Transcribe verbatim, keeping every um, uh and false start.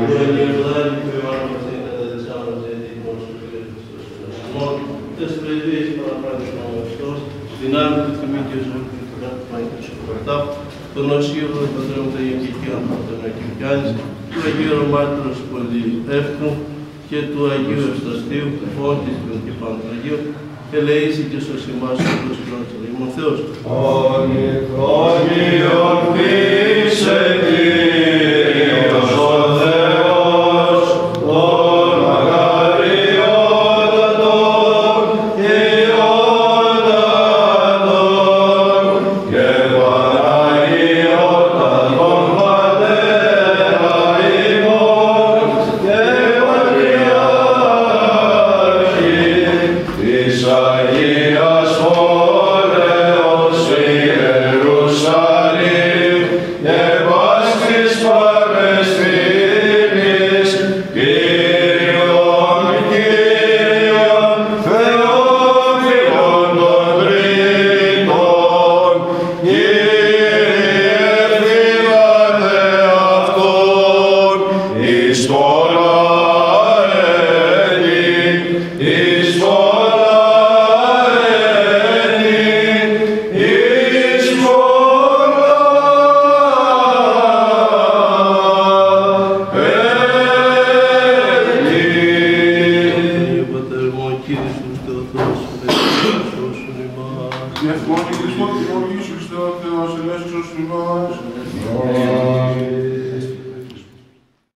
Τον Οσίου των Πατρών των Αγιακικών των Αγιακιάνης, του Αγίου Ρωμάτρος Πολυεύκνου και του Αγίου Ευσταστείου, Φώτης των και Παναγίου, ελεήσει και σως εμάς όλους τους Αγίων Θεός. Όνοι χρόνιον πείσε Κύριος ο Θεός, τον αγαριότατον και ιότατον και Παναγιώτατον Πατέρα ημών και Πατριάρχη της Αγίας πόλεως Ιερουσαλήμ και πας της Παλαιστίνης, Κύριον, Κύριον, Θεόφιλον των τρίτων, Κύριε φύλατε αυτόν εις το